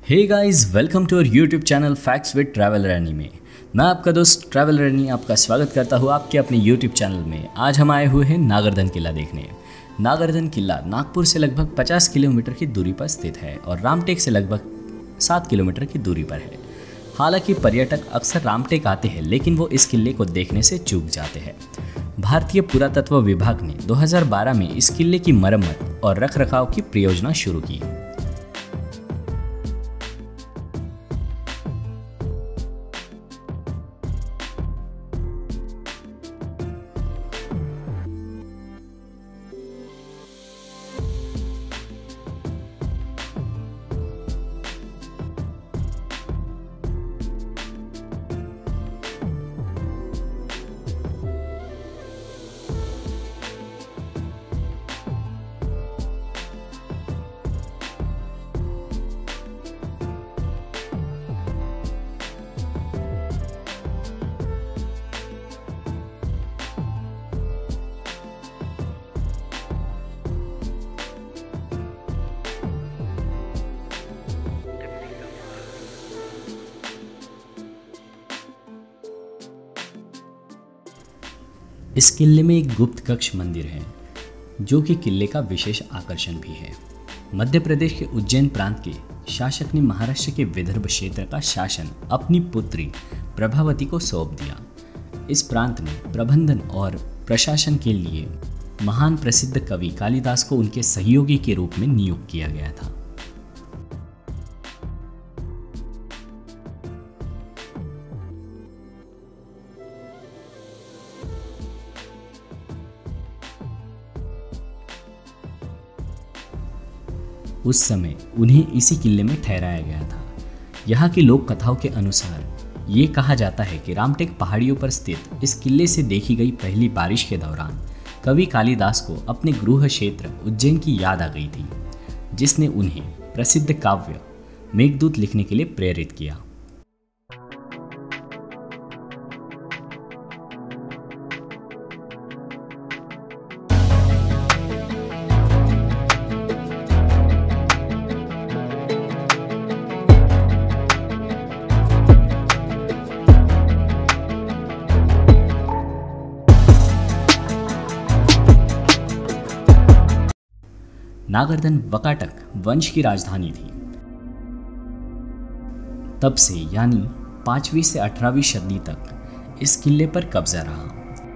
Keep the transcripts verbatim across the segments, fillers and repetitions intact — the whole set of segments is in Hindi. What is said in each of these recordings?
Hey guys, welcome to our YouTube channel facts with travel rainy में। मैं आपका दोस्त ट्रैवल रैनी आपका स्वागत करता हूँ आपके अपने यूट्यूब चैनल में। आज हम आए हुए हैं नागरधन किला देखने। नागरधन किला नागपुर से लगभग पचास किलोमीटर की दूरी पर स्थित है और रामटेक से लगभग सात किलोमीटर की दूरी पर है। हालांकि पर्यटक अक्सर रामटेक आते हैं, लेकिन वो इस किले को देखने से चूक जाते हैं। भारतीय पुरातत्व विभाग ने दो हज़ार बारह में इस किले की मरम्मत और रखरखाव की परियोजना शुरू की। इस किले में एक गुप्त कक्ष मंदिर है, जो कि किले का विशेष आकर्षण भी है। मध्य प्रदेश के उज्जैन प्रांत के शासक ने महाराष्ट्र के विदर्भ क्षेत्र का शासन अपनी पुत्री प्रभावती को सौंप दिया। इस प्रांत में प्रबंधन और प्रशासन के लिए महान प्रसिद्ध कवि कालिदास को उनके सहयोगी के रूप में नियुक्त किया गया था। उस समय उन्हें इसी किले में ठहराया गया था। यहाँ की लोक कथाओं के अनुसार ये कहा जाता है कि रामटेक पहाड़ियों पर स्थित इस किले से देखी गई पहली बारिश के दौरान कवि कालिदास को अपने गृह क्षेत्र उज्जैन की याद आ गई थी, जिसने उन्हें प्रसिद्ध काव्य मेघदूत लिखने के लिए प्रेरित किया। नागरधन वकाटक वंश की राजधानी थी। तब से यानी पांचवीं से अठारहवीं सदी तक इस किले पर कब्जा रहा।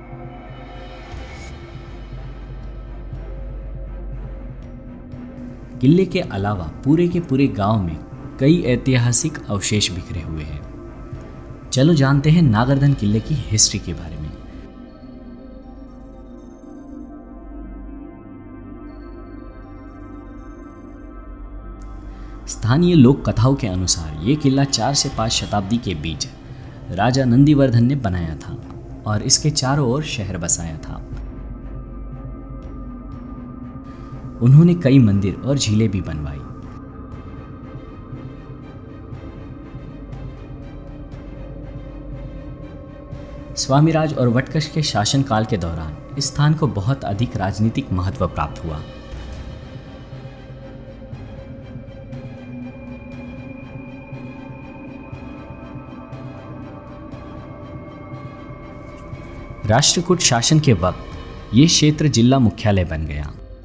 किले के अलावा पूरे के पूरे गांव में कई ऐतिहासिक अवशेष बिखरे हुए हैं। चलो जानते हैं नागरधन किले की हिस्ट्री के बारे में। स्थानीय लोक कथाओं के अनुसार ये किला चार से पाँच शताब्दी के बीच राजा नंदीवर्धन ने बनाया था और इसके चारों ओर शहर बसाया था। उन्होंने कई मंदिर और झीलें भी बनवाई। स्वामीराज और वटकश के शासनकाल के दौरान इस स्थान को बहुत अधिक राजनीतिक महत्व प्राप्त हुआ। राष्ट्रकूट शासन के वक्त ये क्षेत्र जिला मुख्यालय बन गया।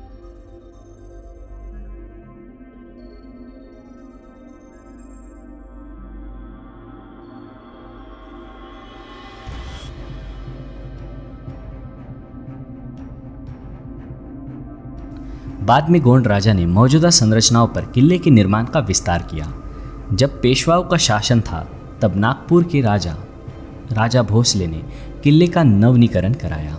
बाद में गोंड राजा ने मौजूदा संरचनाओं पर किले के निर्माण का विस्तार किया। जब पेशवाओं का शासन था, तब नागपुर के राजा राजा भोसले ने किले का नवीनीकरण कराया।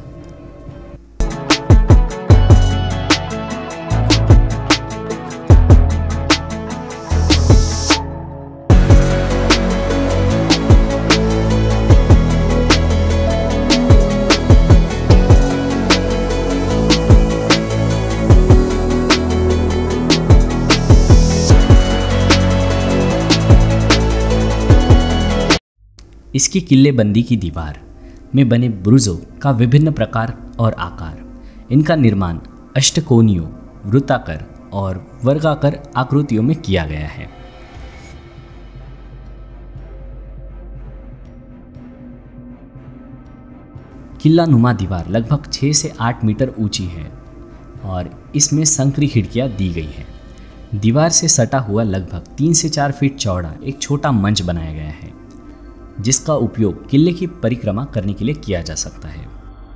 इसकी किलेबंदी की दीवार में बने बुरुजों का विभिन्न प्रकार और आकार, इनका निर्माण अष्टकोणीय, वृत्ताकार और वर्गाकार आकृतियों में किया गया है। किला नुमा दीवार लगभग छः से आठ मीटर ऊंची है और इसमें संकरी खिड़कियां दी गई हैं। दीवार से सटा हुआ लगभग तीन से चार फीट चौड़ा एक छोटा मंच बनाया गया है, जिसका उपयोग किले की परिक्रमा करने के लिए किया जा सकता है।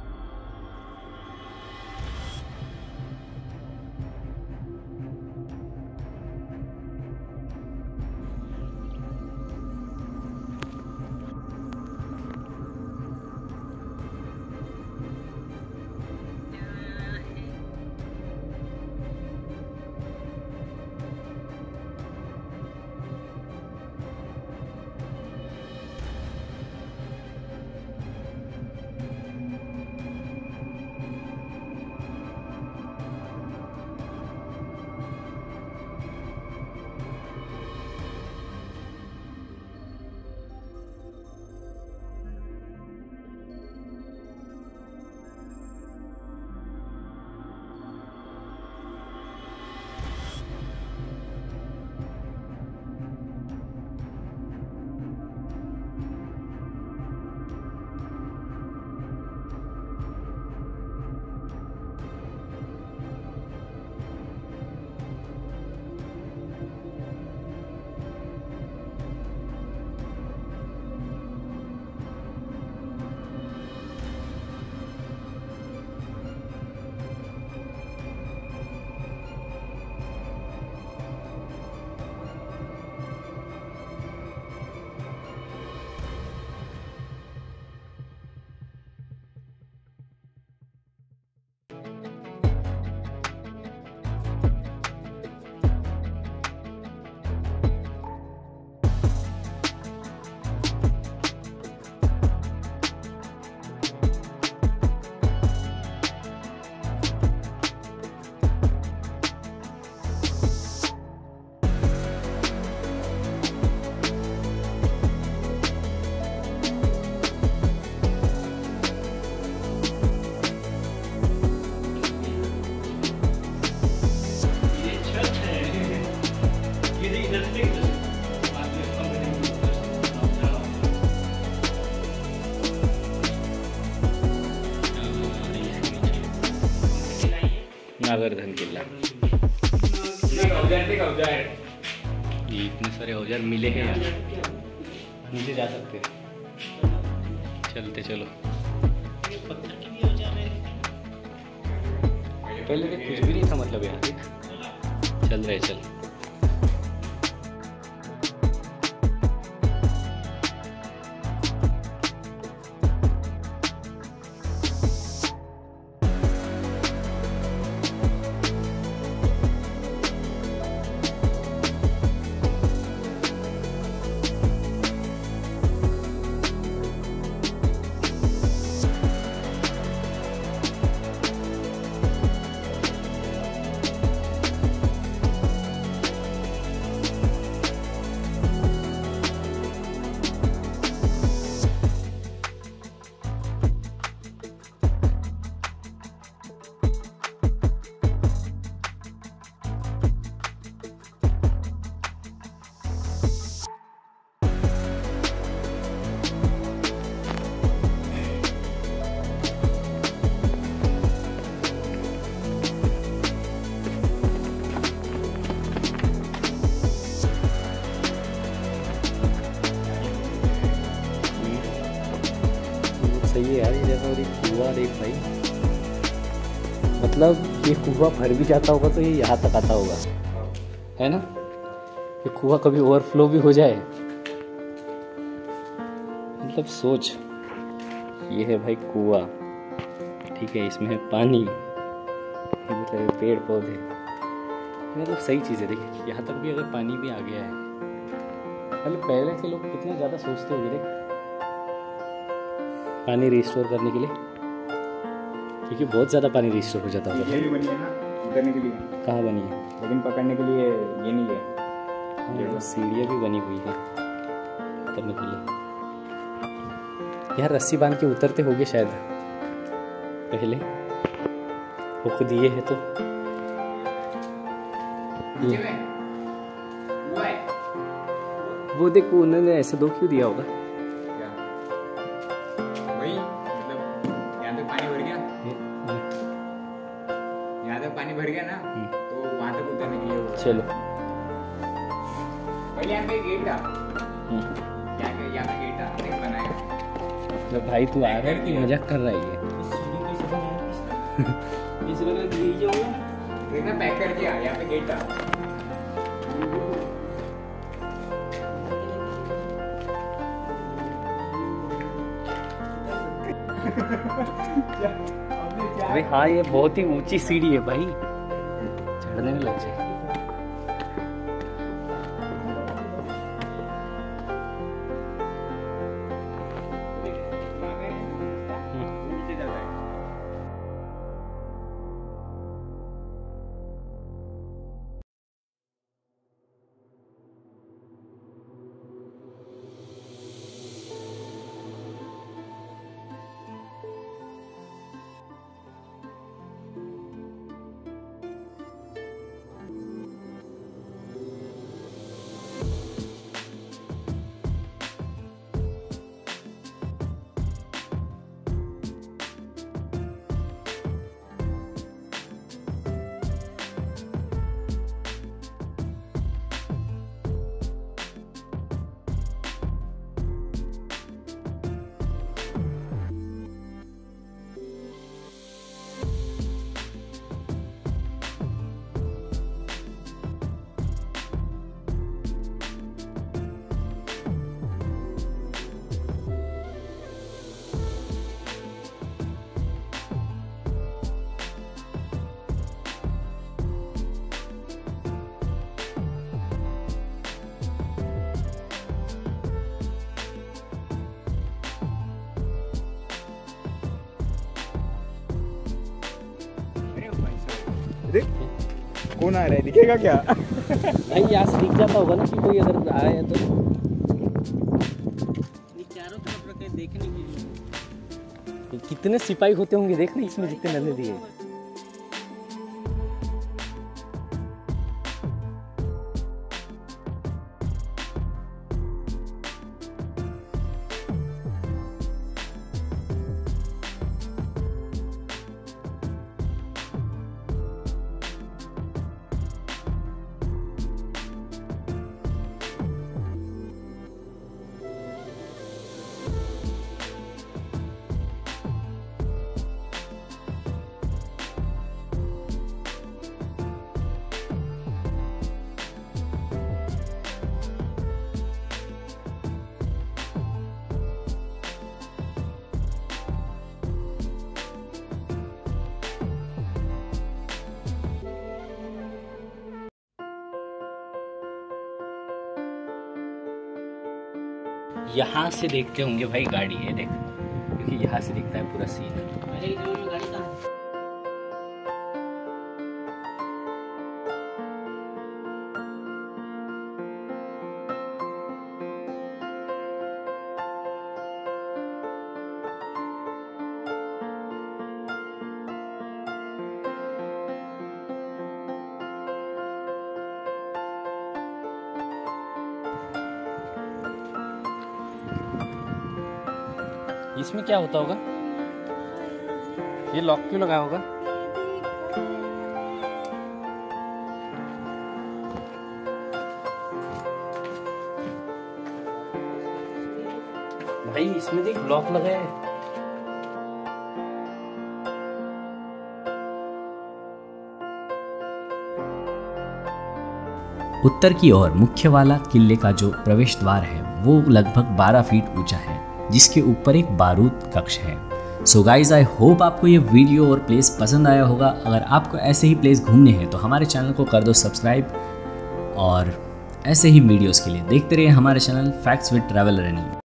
नागरधन किला। ये इतने सारे औजार मिले हैं यार, नीचे जा सकते चलते चलो। पहले तो कुछ भी नहीं था, मतलब यहाँ देख चल रहे चल। सही है यार, ये जैसा और कुआं देख भाई, मतलब ये कुआं भर भी जाता होगा तो ये यहाँ तक आता होगा, है ना। ये कुआं कभी ओवरफ्लो भी हो जाए, मतलब सोच। ये है भाई कुआं, ठीक है, इसमें है पानी, मतलब पेड़ पौधे, मतलब सही चीज़ है। देखिए यहाँ तक भी अगर पानी भी आ गया है, मतलब पहले के लोग कितना ज़्यादा सोचते होंगे देख पानी रिस्टोर करने के लिए, क्योंकि बहुत ज़्यादा पानी रिस्टोर हो जाता है। ये भी बनी है ना उतरने के लिए, कहाँ बनी है? लेकिन पकड़ने के लिए ये नहीं है। हाँ, सीढ़ियाँ भी बनी हुई है उतरने के लिए। यार रस्सी बांध के उतरते होंगे शायद पहले, हुक दिए है तो। ये वो देखो उन्होंने ऐसे दो क्यों दिया होगा? क्या वही मतलब चलो। पहले यहाँ पे गेट था, यहाँ पे यहाँ पे गेट था, देख बनाया। तो भाई तू आ रहा है कि मजाक कर रहा है ये? देखना पैक कर दिया, यहाँ पे गेट था। अरे हाँ, ये बहुत ही ऊंची सीढ़ी है भाई, चढ़ने में लग जाए। देख कौन आ रहा है, दिखेगा क्या? भाई यहाँ से दिख जाता होगा ना कि कोई अगर आया तो। चारों तरफ रखे देखने के लिए कितने सिपाही होते होंगे, देखना इसमें जितने नजर दिए। यहाँ से देखते होंगे भाई गाड़ी, ये देख, क्योंकि यहाँ से दिखता है पूरा सीन। इसमें क्या होता होगा? ये लॉक क्यों लगा होगा? भाई इसमें देख लॉक लगा है। उत्तर की ओर मुख्य वाला किले का जो प्रवेश द्वार है वो लगभग बारह फीट ऊंचा है, जिसके ऊपर एक बारूद कक्ष है। सो गाइज, आई होप आपको ये वीडियो और प्लेस पसंद आया होगा। अगर आपको ऐसे ही प्लेस घूमने हैं तो हमारे चैनल को कर दो सब्सक्राइब, और ऐसे ही वीडियोस के लिए देखते रहिए हमारे channel facts with travel running.